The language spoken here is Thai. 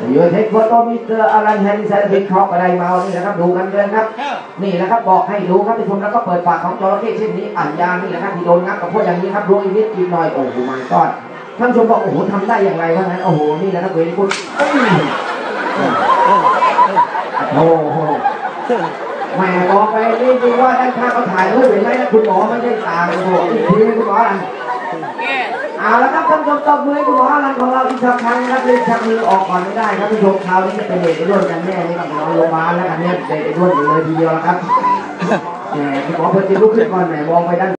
ยูเทคโฟโต้มิสเตอร์อารันแฮนดิสันพิเคราะห์อะไรมานี่นะครับดูกันเลยครับนี่นะครับบอกให้รู้ครับท่านผู้ชมแล้วก็เปิดปากของจระเข้เช่นนี้อัญญานี่นะครับที่โดนงับกับพวกอย่างนี้ครับรวมอีกนิดอีกหน่อยโอ้โหมันก็ท่านผู้ชมบอกโอ้โหทำได้อย่างไรวะนั้นโอ้โหนี่แหละครับเวรคุณโอ้โหแม่บอกไปนี่ดูว่าด้านข้างเขาถ่ายรูปเห็นไหมนะคุณหมอไม่ใช่ตาเลยโอ้อีกทีนึงคุณหมออะไรเอาละครับท่านผู้ชมตบมือให้คุณหมออลันของเราอีกสักครั้งครับเลยชักมือออกก่อนไม่ได้ครับท่านผู้ชมคราวนี้จะเป็นเด็กไอ้ด้วนกันแน่นี่กับนอนโรงพยาบาลแล้วกันเนี่ยเด็กไอ้ด้วนอยู่เลยทีเดียวแล้วครับคุณหมอเพิ่งจะลุกขึ้นก่อนไหนมองไปด้าน